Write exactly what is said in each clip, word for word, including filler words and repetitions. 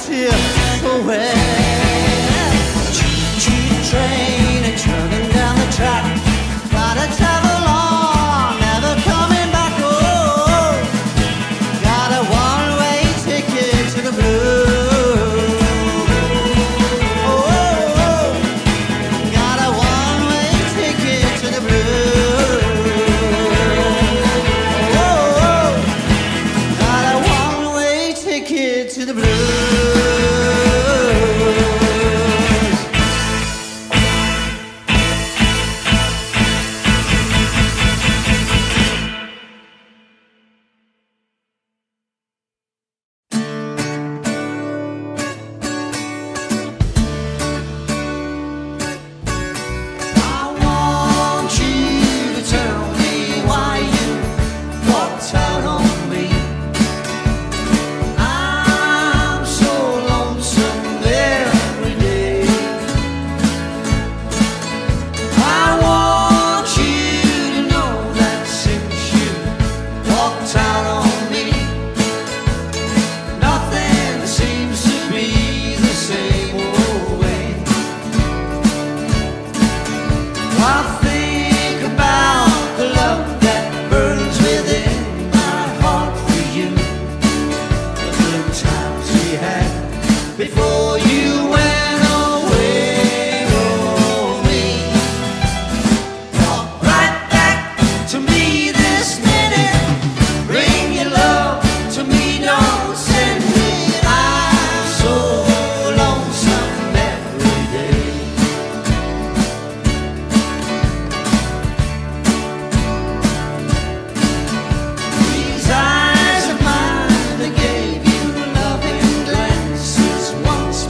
tips away. Choo-choo train and turning down the track. Gotta travel on, never coming back. Oh, got a one-way ticket to the blues. Oh, got a one-way ticket to the blues. Oh, got a one-way ticket to the blues. Before you went away, oh me, walk right back to me this minute. Bring your love to me, don't send me. I'm so lonesome every day. These eyes of mine, they gave you loving glances once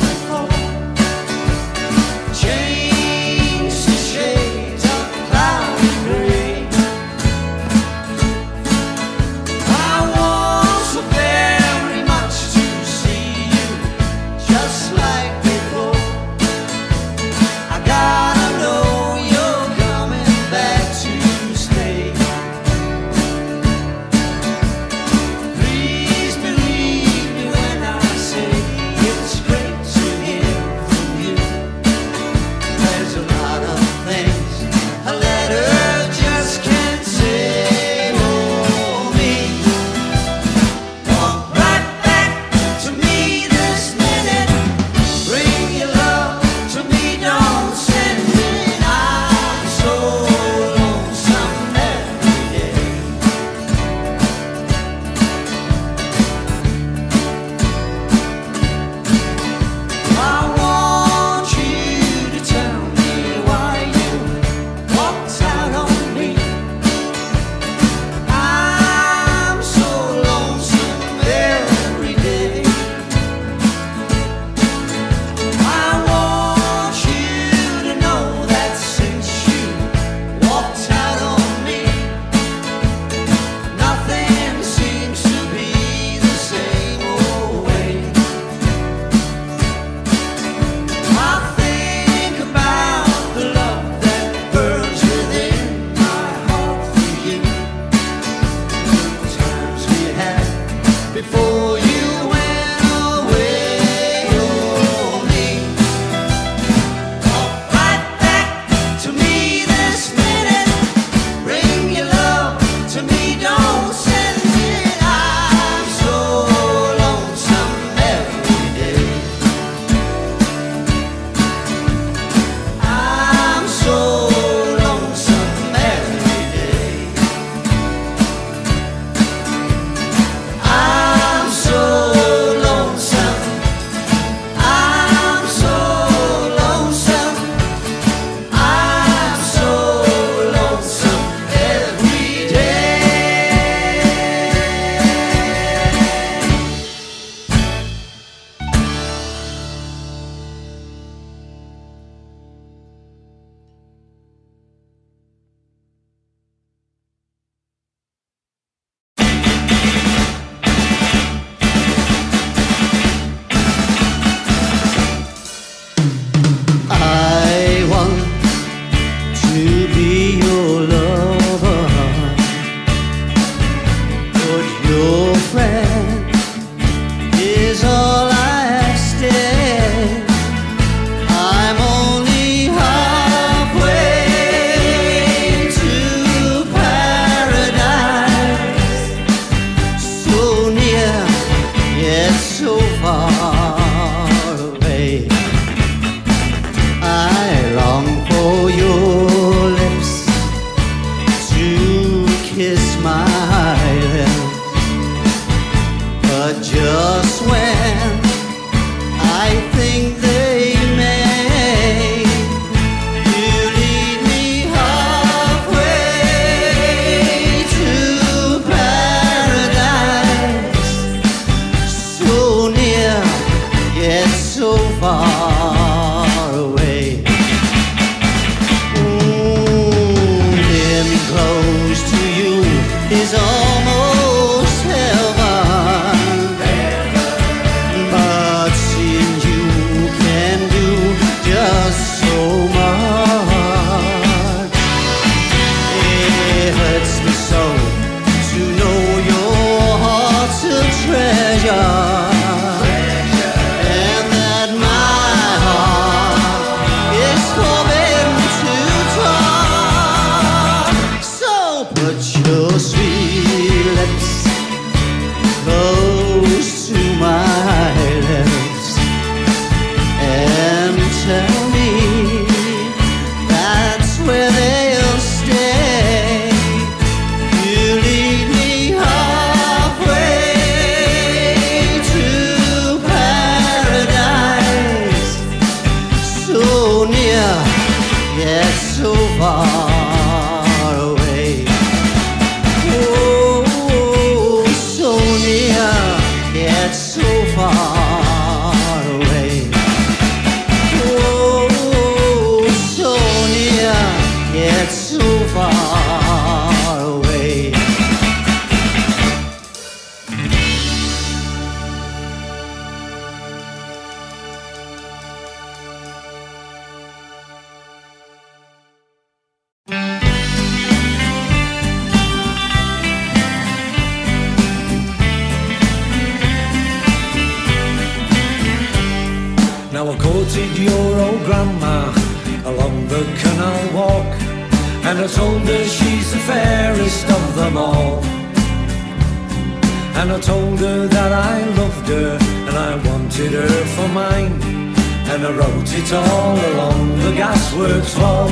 Now I courted your old grandma along the canal walk, and I told her she's the fairest of them all. And I told her that I loved her and I wanted her for mine, and I wrote it all along the gasworks wall.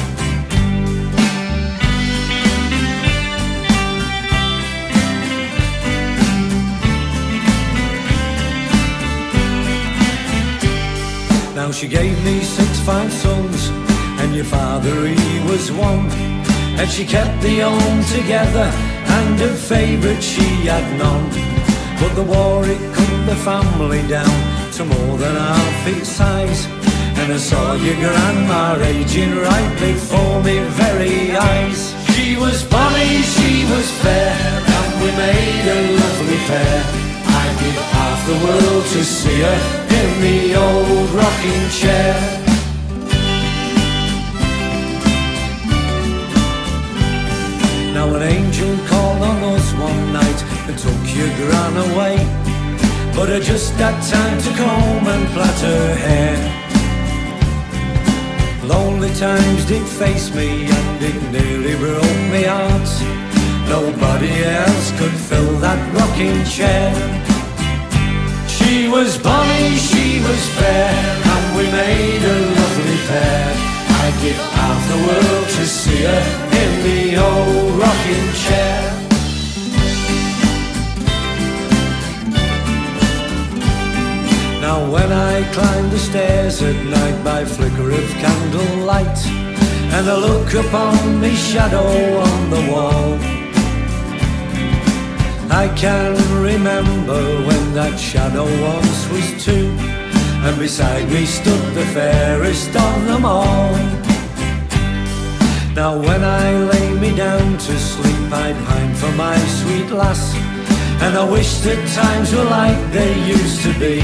Now she gave me six fine sons, and your father he was one, and she kept the home together, and her favourite she had none. But the war it cut the family down to more than half its size, and I saw your grandma aging right before me very eyes. She was bonny, she was fair, and we made a lovely pair. I'd give half the world to see her in the old rocking chair. Now an angel called on us one night and took your gran away, but I just had time to comb and plait her hair. Lonely times did face me and it nearly broke me heart. Nobody else could fill that rocking chair. She was bonny, she was fair, and we made a lovely pair. I'd give half the world to see her in the old rocking chair. Now when I climb the stairs at night by flicker of candlelight, and I look upon me shadow on the wall, I can remember when that shadow once was two, and beside me stood the fairest of them all. Now when I lay me down to sleep, I pine for my sweet lass, and I wish that times were like they used to be.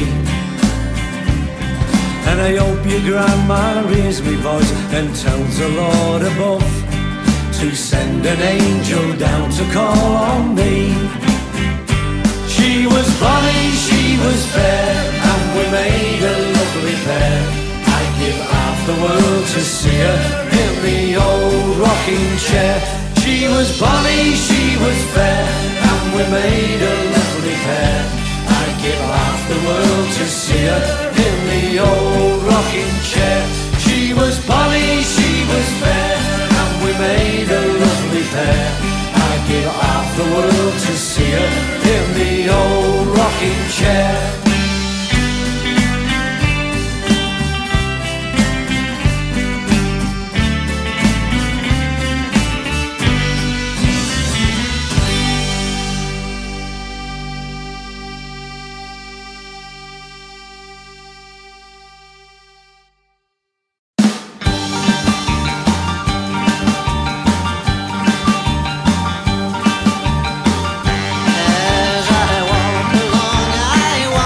And I hope your grandma hears me voice and tells the Lord above to send an angel down to call on me. She was bonny, she was fair, and we made a lovely pair. I'd give half the world to see her in the old rocking chair. She was bonny, she was fair, and we made a lovely pair. I'd give half the world to see her in the old rocking chair. She was bonny, she was fair, and we made a lovely pair. I'd give half the world to see her in the old rocking chair. As I walk along, I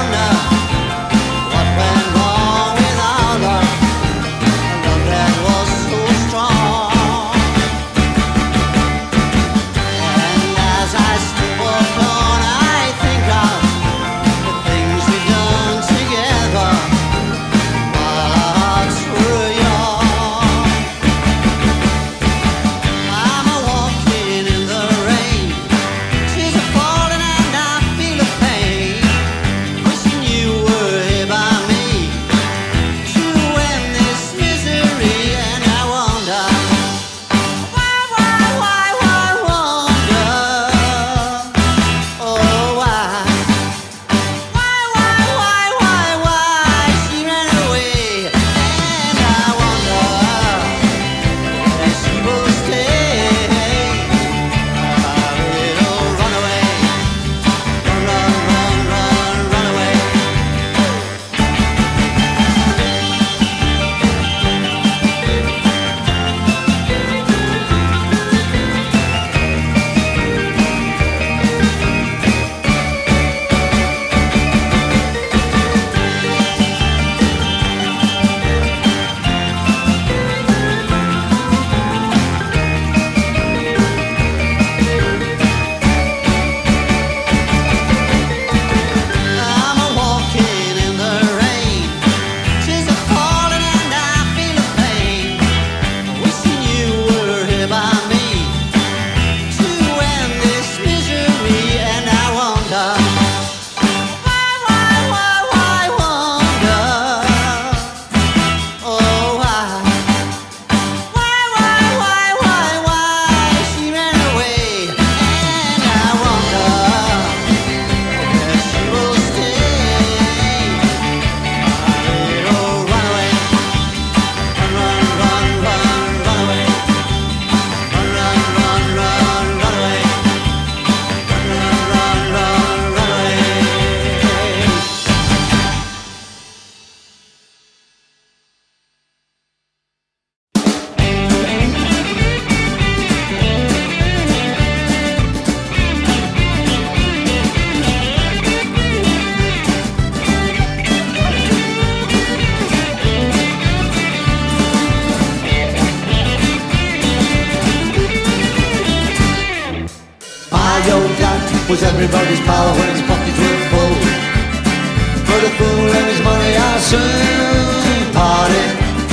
was everybody's pal when his pockets were full. But a fool and his money are soon parted.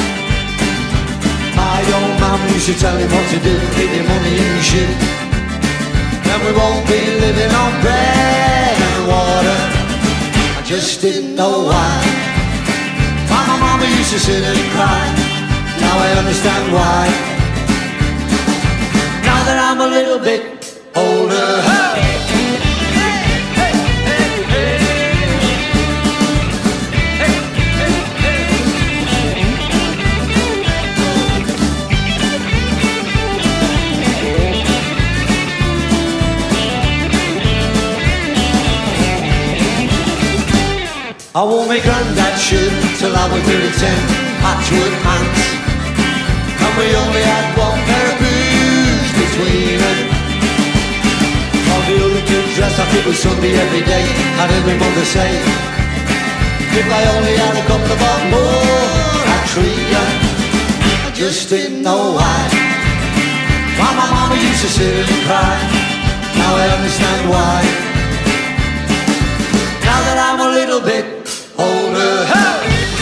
My old mum used to tell him what to do, keep your money in the shoe, and we won't be living on bread and water. I just didn't know why. Why my mama used to sit and cry. Now I understand why. Now that I'm a little bit older. Hey! I wore my granddad's shirt till I was nearly ten, patchwork pants, and we only had one pair of boots between us. All the other kids dressed like it was Sunday every day. I heard my mother say, if I only had a couple of bucks more, I'd treat ya. I just didn't know why. Why my mama used to sit and cry. Now I understand why. Now that I'm a little bit older. Hey!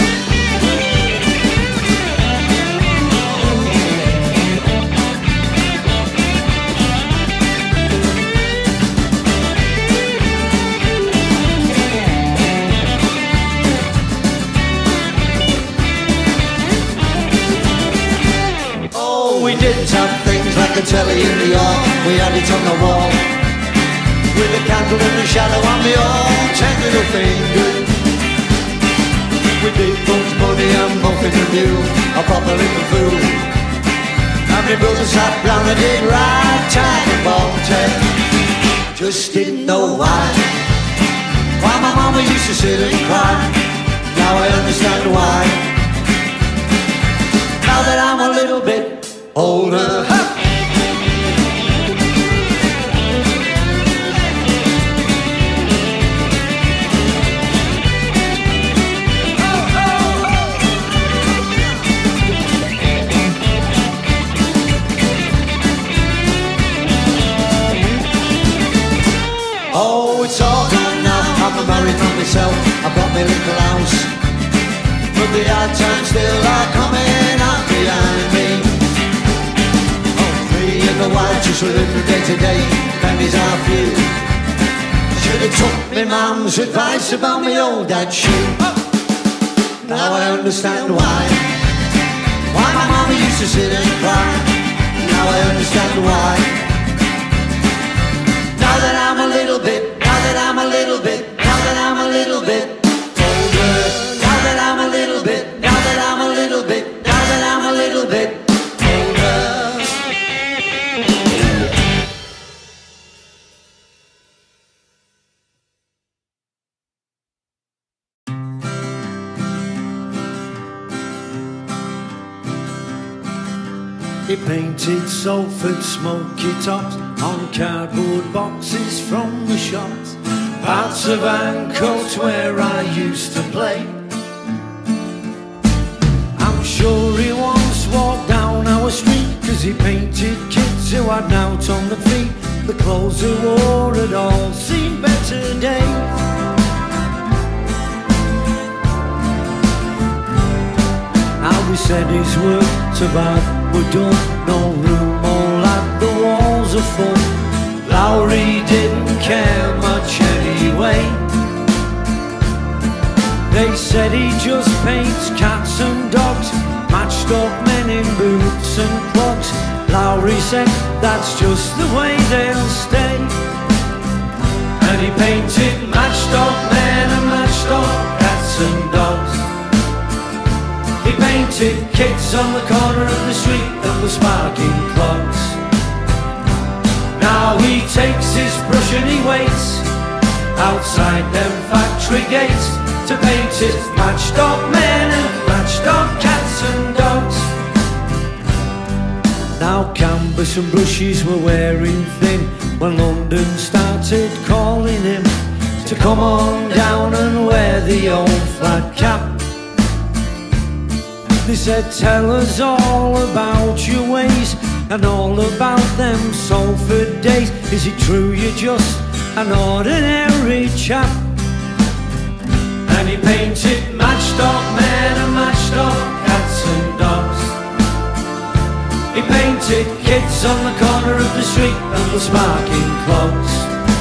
Oh, we didn't have things like a telly in the yard. We had it on the wall, with a candle in the shadow on the old ten little fingers. With big buns, money and muffin and mule, a proper little fool. And my brother sat round and did ragtime and bobtail. Just didn't know why. Why my mama used to sit and cry. Now I understand why. Now that I'm a little bit older. Ha! Oh, it's all gone now. I'm a married man myself. I've got my little house, but the hard times still are coming up behind me. Oh, me and the wife just living from day to day. Pennies are few. Should have took my mum's advice about my old dad's shoe. Now I understand why. Why my mama used to sit and cry. Now I understand why. Now that I'm a little bit, now that I'm a little bit, now that I'm a little bit older. Now that I'm a little bit, now that I'm a little bit, now that I'm a little bit older. He painted Salford smoky tops on cardboard boxes from the shops, parts of Ancoats where I used to play. I'm sure he once walked down our street, cause he painted kids who had out on the feet. The clothes he wore had all seen better days. Now he said his work to bad were done, no room, all at the walls are full. Lowry didn't care much anyway. They said he just paints cats and dogs, Matchstalk Men in boots and clogs. Lowry said that's just the way they'll stay. And he painted Matchstalk Men and Matchstalk cats and dogs. He painted kids on the corner of the street that were sparking clogs. Now he takes his brush and he waits outside them factory gates to paint his Matchstalk Men and Matchstalk cats and dogs. Now canvas and brushes were wearing thin when London started calling him to come on down and wear the old flat cap. They said, tell us all about your ways and all about them Salford days. Is it true you just an ordinary chap. And he painted matchstalk men and matchstalk cats and dogs. He painted kids on the corner of the street and the sparking clocks.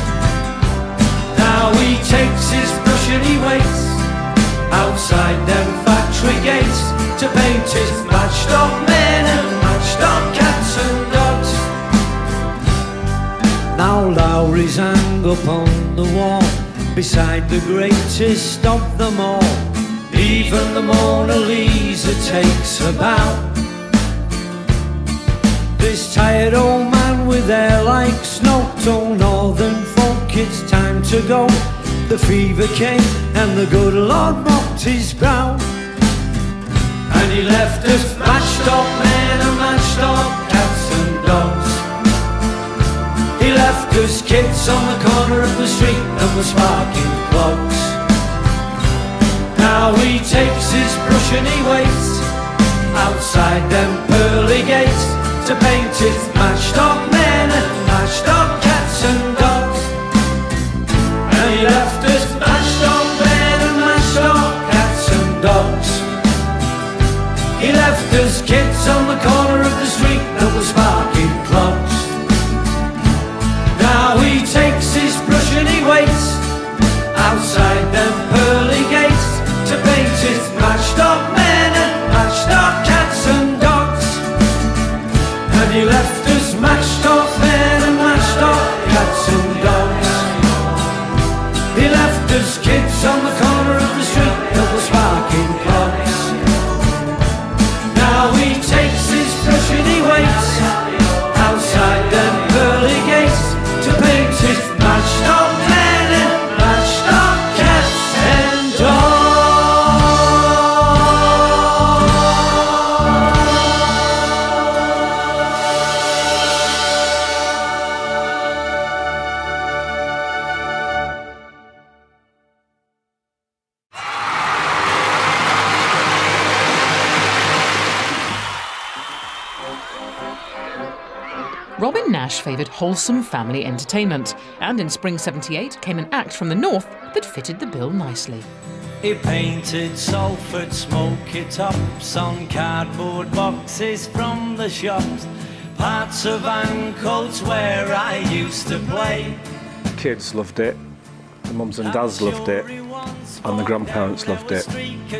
Now he takes his brush and he waits outside them factory gates to paint his matchstalk men and matchstalk cats and dogs. Now Lowry's hung up on the wall beside the greatest of them all. Even the Mona Lisa takes a bow. This tired old man with hair like snow told northern folk it's time to go. The fever came and the good Lord mopped his brow. And he left us matchstalk men and matchstalk cats and dogs. He left us kids on the corner of the street and the sparking clocks. Now he takes his brush and he waits outside them pearly gates to paint his matchstalk men and matchstalk cats and dogs. And he left us matchstalk men and matchstalk cats and dogs. He left us kids on the corner of the street and the sparking clocks. Now he takes his brush and he waits outside them pearly gates to paint his matchstalk men and matchstalk cats and dogs. And he left us matchstalk men and matchstalk cats and dogs. He left us kids on the corner of the street of the sparking clocks. Now he takes his brush and he waits outside them pearly gates to paint his matchstalk men and matchstalk cats and dogs. Robin Nash favoured wholesome family entertainment, and in spring seventy-eight came an act from the north that fitted the bill nicely. He painted Salford smoky tops on cardboard boxes from the shops, parts of Ancoats where I used to play. Kids loved it, the mums and dads loved it, and the grandparents loved it.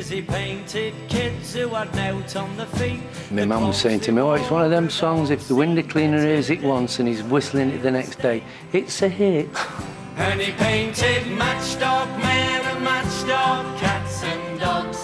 My mum was saying to me, oh, it's one of them songs, if the window cleaner hears it once and he's whistling it the next day, it's a hit. And he painted matchstalk men and matchstalk cats and dogs.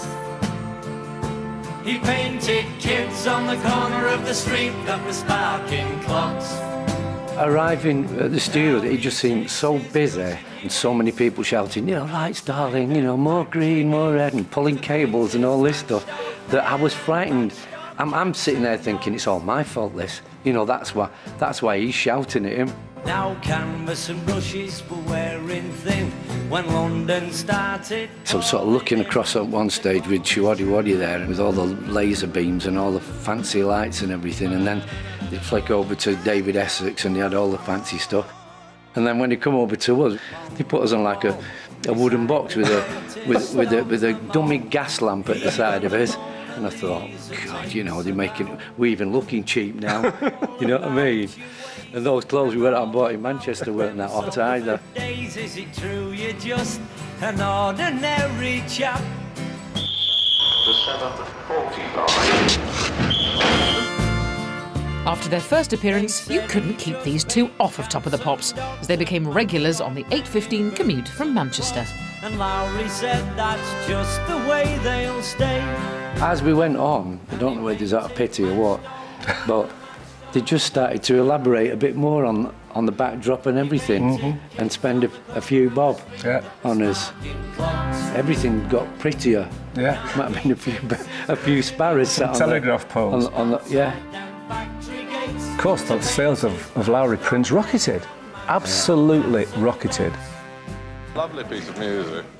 He painted kids on the corner of the street that were sparking clocks. Arriving at the studio, it just seemed so busy and so many people shouting, you know, lights, darling, you know, more green, more red, and pulling cables and all this stuff, that I was frightened. I'm, I'm sitting there thinking, it's all my fault, this. You know, that's why, that's why he's shouting at him. Now canvas and brushes were wearing thin when London started. So I'm sort of looking across at one stage with Shiwaddy Waddy there, and with all the laser beams and all the fancy lights and everything, and then they'd flick over to David Essex and they had all the fancy stuff. And then when they come over to us, they put us on like a, a wooden box with a, with, with, a, with a dummy gas lamp at the side of it. And I thought, God, you know, they're making, we're even looking cheap now, you know what I mean? And those clothes we went out and bought in Manchester weren't that hot either. Days, is it true you're just an ordinary chap? The seventh forty-five. After their first appearance, you couldn't keep these two off of Top of the Pops, as they became regulars on the eight fifteen commute from Manchester. And Lowry said that's just the way they'll stay. As we went on, I don't know whether there's that a pity or what, but they just started to elaborate a bit more on on the backdrop and everything, mm-hmm. and spend a, a few bob yeah. on us. Everything got prettier. Yeah. Might have been a few a few sparrows sat on telegraph the, poles. On, on the, yeah. Of course, the sales of, of Lowry prints rocketed. Absolutely yeah. rocketed. Lovely piece of music.